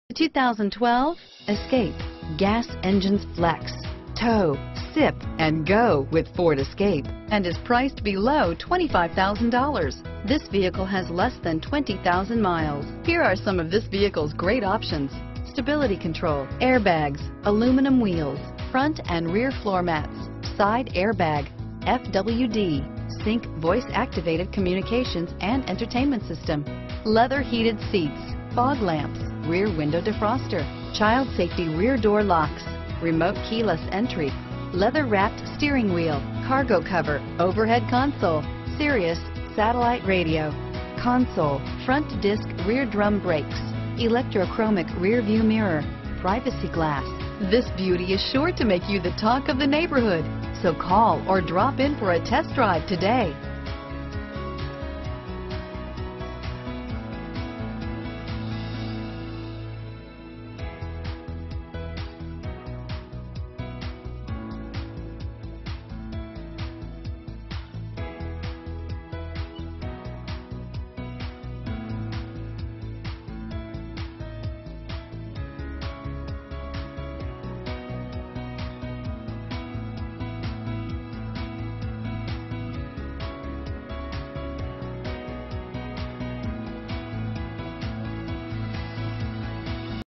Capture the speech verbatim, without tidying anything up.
two thousand twelve Escape. Gas engines flex, tow, sip, and go with Ford Escape, and is priced below twenty-five thousand dollars. This vehicle has less than twenty thousand miles. Here are some of this vehicle's great options: stability control, airbags, aluminum wheels, front and rear floor mats, side airbag, F W D, sync voice activated communications and entertainment system, leather heated seats, fog lamps, rear window defroster, child safety rear door locks, remote keyless entry, leather wrapped steering wheel, cargo cover, overhead console, Sirius satellite radio, console, front disc rear drum brakes, electrochromic rear view mirror, privacy glass. This beauty is sure to make you the talk of the neighborhood. So call or drop in for a test drive today.